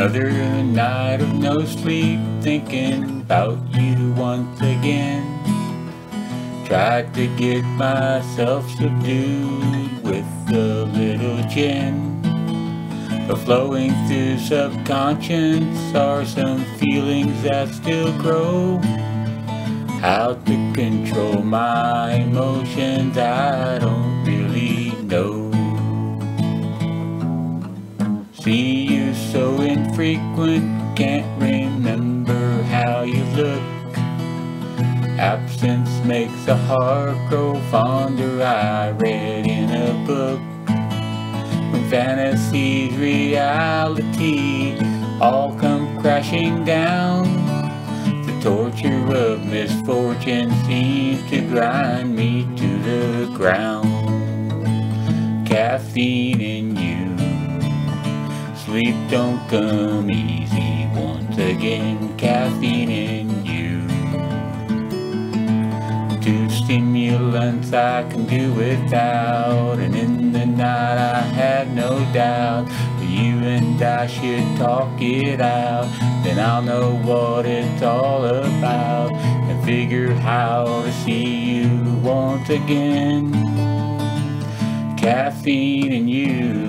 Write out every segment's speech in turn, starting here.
Another night of no sleep, thinking about you once again. Tried to get myself subdued with a little gin, but flowing through subconscious are some feelings that still grow. How to control my emotions, I don't really know. See you so infrequent, can't remember how you look. Absence makes the heart grow fonder, I read in a book. When fantasies, reality all come crashing down, the torture of misfortune seems to grind me to the ground. Caffeine in you, sleep don't come easy once again. Caffeine in you, two stimulants I can do without, and in the night I had no doubt that you and I should talk it out. Then I'll know what it's all about and figure how to see you once again. Caffeine in you,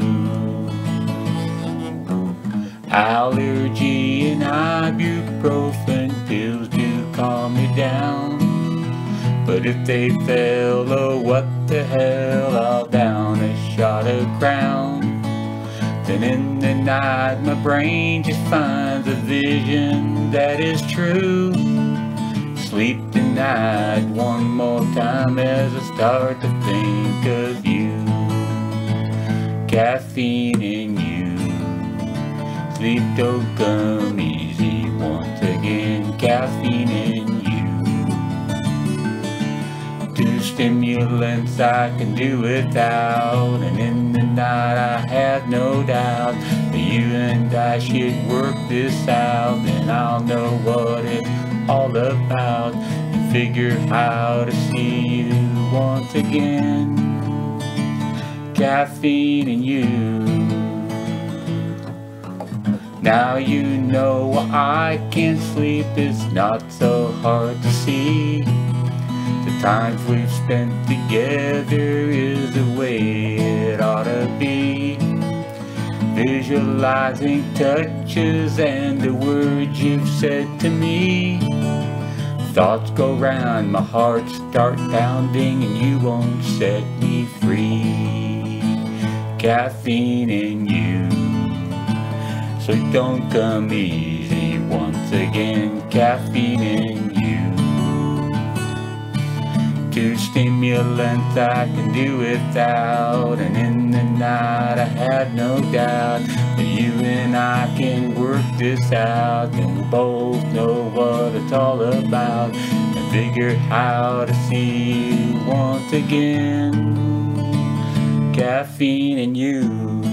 allergy and ibuprofen pills do calm me down. But if they fail, oh what the hell, I'll down a shot of Crown. Then in the night my brain just finds a vision that is true. Sleep tonight one more time as I start to think of you. Caffeine in you, sleep don't come easy once again. Caffeine in you, two stimulants I can do without, and in the night I have no doubt that you and I should work this out. Then I'll know what it's all about and figure how to see you once again. Caffeine in you. Now you know I can't sleep, it's not so hard to see. The times we've spent together is the way it ought to be. Visualizing touches and the words you've said to me. Thoughts go round, my heart start pounding, and you won't set me free. Caffeine in you, so don't come easy once again. Caffeine in you, two stimulants I can do without, and in the night I have no doubt that you and I can work this out. And we both know what it's all about and figure how to see you once again. Caffeine in you.